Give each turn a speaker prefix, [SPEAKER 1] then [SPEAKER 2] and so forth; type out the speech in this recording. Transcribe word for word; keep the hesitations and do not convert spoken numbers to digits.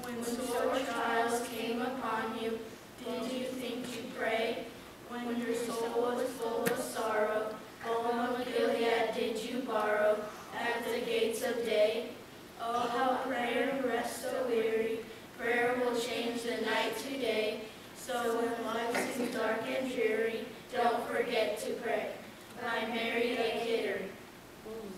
[SPEAKER 1] When sore trials came upon you, did you think to pray? When your soul was full of sorrow, balm of Gilead did you borrow at the gates of day? Oh, how prayer rests so weary, prayer will change the night to day. So when life seems dark and dreary, don't forget to pray. By Mary Lake Kittery.